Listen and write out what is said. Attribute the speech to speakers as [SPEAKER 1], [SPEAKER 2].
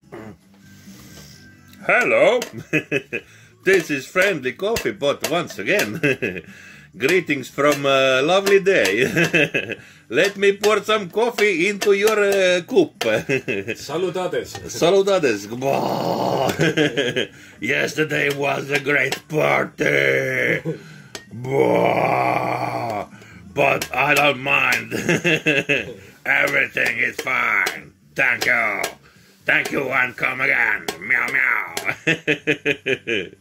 [SPEAKER 1] Hello. This is Friendly Coffee Pot once again. Greetings from a lovely day. Let me pour some coffee into your cup.
[SPEAKER 2] Saludades.
[SPEAKER 1] Saludades. Yesterday was a great party. But I don't mind. Everything is fine. Thank you. Thank you and come again. Meow meow.